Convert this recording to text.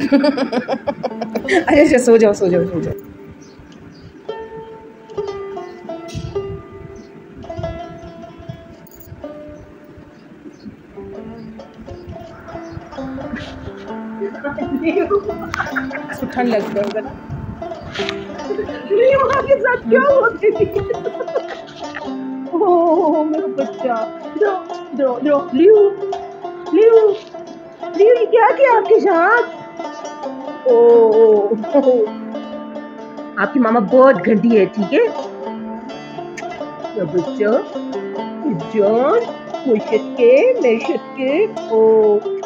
अच्छा सो जाओ सो जाओ सो जाओ। इसको ठंड लग गया होगा ना। के साथ क्या हुआ बेबी? ओह मेरा बच्चा, दो दो दो लियो लियो लियो, ये क्या किया आपके साथ? ओह आपकी मामा बहुत गंदी है, ठीक है बच्चा? जान मुशक्के ओ